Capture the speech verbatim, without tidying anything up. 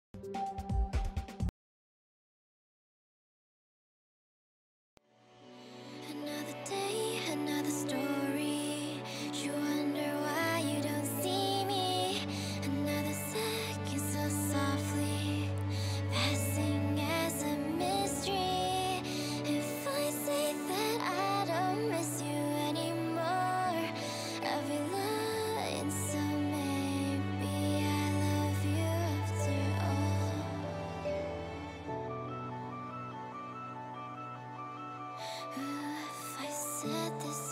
Another day, another story. You wonder why you don't see me. Another second so softly passing as a mystery. If I say that I don't miss you anymore, I'll be lying. So maybe I love you after all. Ooh, if I said this